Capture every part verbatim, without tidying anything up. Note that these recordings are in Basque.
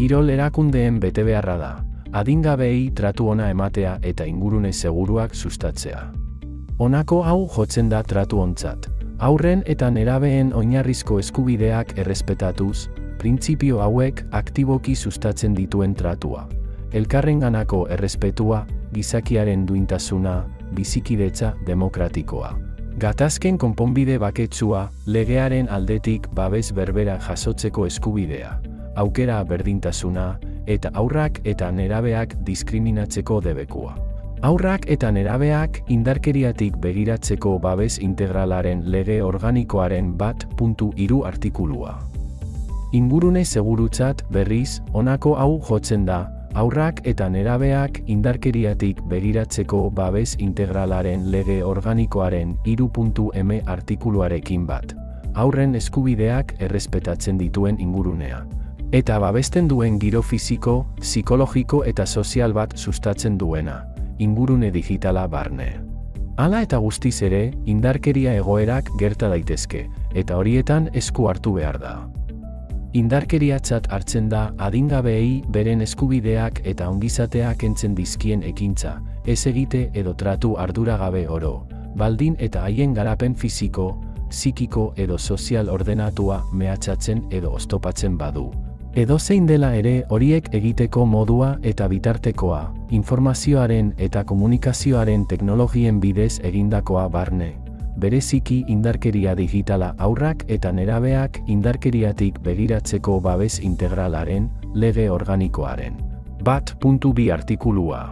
Kirol erakundeen betebeharra da, adingabeei tratu ona ematea eta ingurune seguruak sustatzea. Honako hau jotzen da tratu ontzat. Haurren eta nerabeen oinarrizko eskubideak errespetatuz, printzipio hauek aktiboki sustatzen dituen tratua. Elkarrenganako errespetua, gizakiaren duintasuna, bizikidetza demokratikoa. Gatazken konponbide baketsua, legearen aldetik babes berbera jasotzeko eskubidea, aukera berdintasuna, eta haurrak eta nerabeak diskriminatzeko debekua. Haurrak eta nerabeak indarkeriatik begiratzeko babes integralaren lege organikoaren bat puntu hiru artikulua. Ingurune segurutzat berriz, honako hau jotzen da, haurrak eta nerabeak indarkeriatik begiratzeko babes integralaren lege organikoaren hiru puntu m artikuluarekin bat. Haurren eskubideak errespetatzen dituen ingurunea. Eta babesten duen giro fisiko, psikologiko eta sozial bat sustatzen duena. Ingurune digitala barne. Hala eta guztiz ere, indarkeria egoerak gerta daitezke, eta horietan esku hartu behar da. Indarkeriatzat hartzen da adingabeei beren eskubideak eta ongizatea kentzen dizkien ekintza, ez egite edo tratu arduragabe oro, baldin eta haien garapen fisiko, psikiko edo sozial ordenatua mehatxatzen edo oztopatzen badu. Edozein dela ere horiek egiteko modua eta bitartekoa, informazioaren eta komunikazioaren teknologien bidez egindakoa barne. Bereziki indarkeria digitala haurrak eta nerabeak indarkeriatik begiratzeko babes integralaren, lege organikoaren. bat puntu bi artikulua.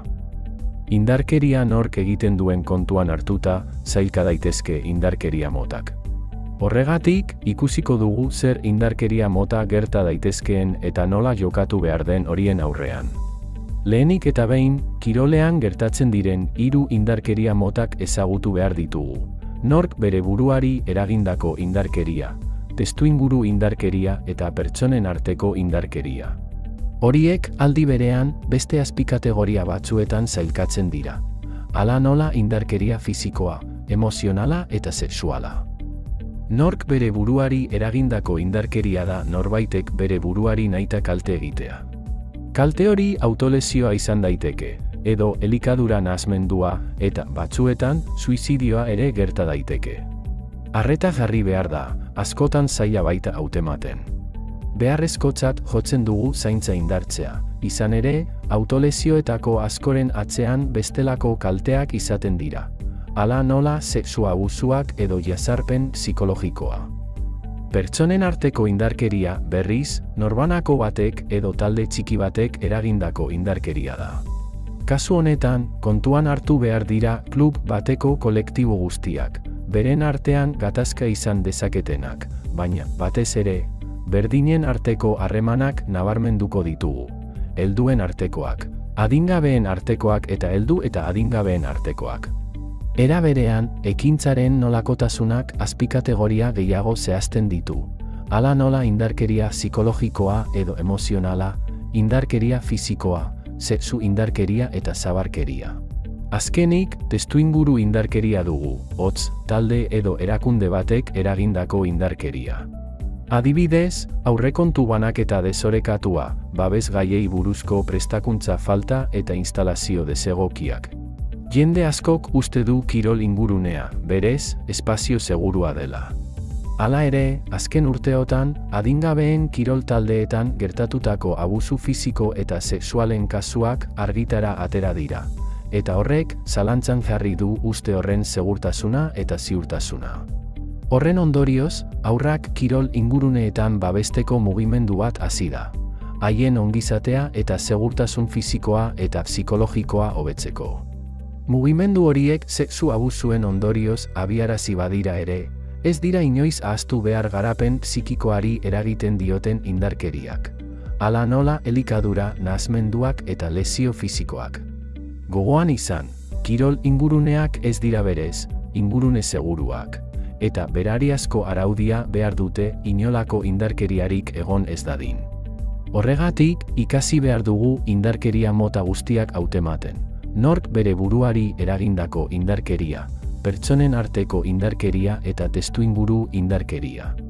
Indarkeria nork egiten duen kontuan hartuta, sailka daitezke indarkeria motak. Horregatik, ikusiko dugu zer indarkeria mota gerta daitezkeen eta nola jokatu behar den horien aurrean. Lehenik eta behin, kirolean gertatzen diren hiru indarkeria motak ezagutu behar ditugu. Nork bere buruari eragindako indarkeria, testuinguru indarkeria eta pertsonen arteko indarkeria. Horiek aldi berean beste azpikategoria batzuetan sailkatzen dira. Hala nola indarkeria fisikoa, emozionala eta sexuala. Nork bere buruari eragindako indarkeria da norbaitek bere buruari nahita kalte egitea. Kalte hori autolesioa izan daiteke, edo elikadura nahasmendua, eta batzuetan suizidioa ere gerta daiteke. Arreta jarri behar da, askotan zaila baita hautematen. Beharrezkotzat jotzen dugu zaintza indartzea, izan ere, autolesioetako askoren atzean bestelako kalteak izaten dira. Hala nola sexu abusuak edo jazarpen psikologikoa. Pertsonen arteko indarkeria, berriz, norbanako batek edo talde txiki batek eragindako indarkeria da. Kasu honetan, kontuan hartu behar dira klub bateko kolektibo guztiak, beren artean gatazka izan dezaketenak, baina, batez ere, berdinen arteko harremanak nabarmenduko ditugu. Helduen artekoak, adingabeen artekoak eta heldu eta adingabeen artekoak. Era berean, ekintzaren nolakotasunak azpikategoria gehiago zehazten ditu. Hala nola indarkeria psikologikoa edo emozionala, indarkeria fisikoa, sexu indarkeria eta zabarkeria. Azkenik, testuinguru indarkeria dugu, hotz, talde edo erakunde batek eragindako indarkeria. Adibidez, aurrekontu banaketa desorekatua, babes gaiei buruzko prestakuntza falta eta instalazio desegokiak. Jende askok uste du kirol ingurunea, berez, espazio segurua dela. Hala ere, azken urteotan, adingabeen kirol taldeetan gertatutako abusu fisiko eta sexualen kasuak argitara atera dira. Eta horrek, zalantzan jarri du uste horren segurtasuna eta ziurtasuna. Horren ondorioz, haurrak kirol inguruneetan babesteko mugimendu bat hasi da. Haien ongizatea eta segurtasun fisikoa eta psikologikoa hobetzeko. Mugimendu horiek sexu abusuen ondorioz abiarazi badira ere, ez dira inoiz ahaztu behar garapen psikikoari eragiten dioten indarkeriak. Hala nola elikadura, nahasmenduak eta lesio fisikoak. Gogoan izan, kirol inguruneak ez dira berez, ingurune seguruak. Eta berariazko araudia behar dute inolako indarkeriarik egon ez dadin. Horregatik, ikasi behar dugu indarkeria mota guztiak hautematen. Nork bere buruari eragindako indarkeria, pertsonen arteko indarkeria eta testuinguru indarkeria.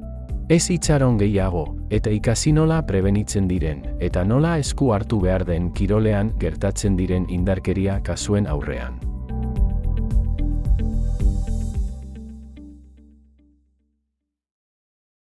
Ez itxaron gehiago, eta ikasi nola prebenitzen diren, eta nola esku hartu behar den kirolean gertatzen diren indarkeria kasuen aurrean.